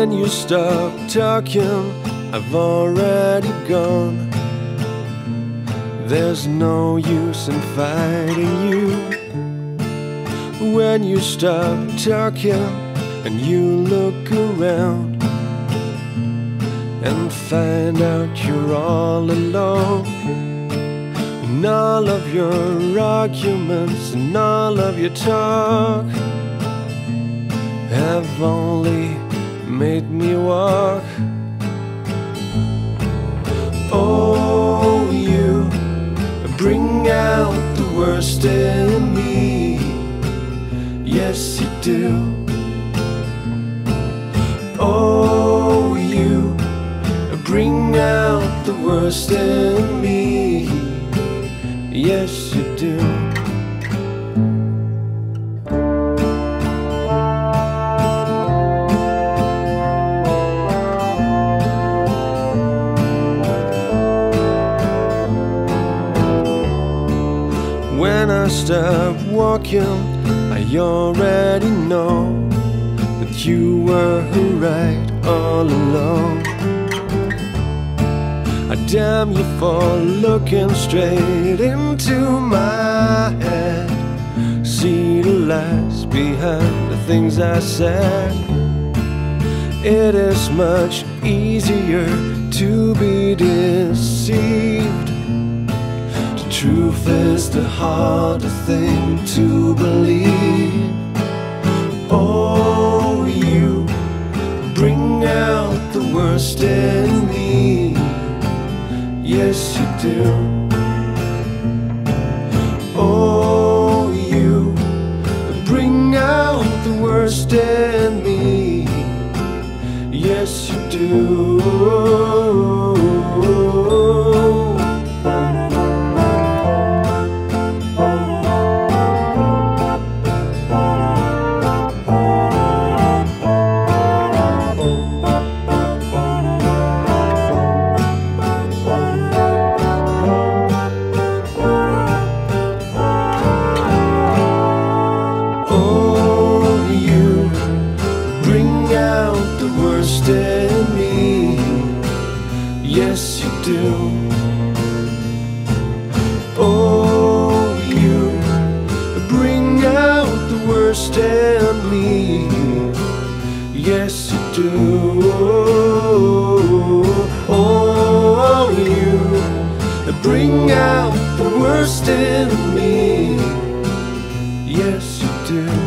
When you stop talking, I've already gone. There's no use in fighting you. When you stop talking and you look around and find out you're all alone, and all of your arguments and all of your talk have only made me walk. Oh, you bring out the worst in me. Yes, you do. Oh, you bring out the worst in me. Yes, you do. When I stop walking, I already know that you were right all along. I damn you for looking straight into my head. See the lies behind the things I said. It is much easier to be deceived. Truth is the harder thing to believe. Oh, you bring out the worst in me. Yes, you do. Oh, you bring out the worst in me. Yes, you do. Yes, you do. Oh, you bring out the worst in me. Yes, you do. Oh, you bring out the worst in me. Yes, you do.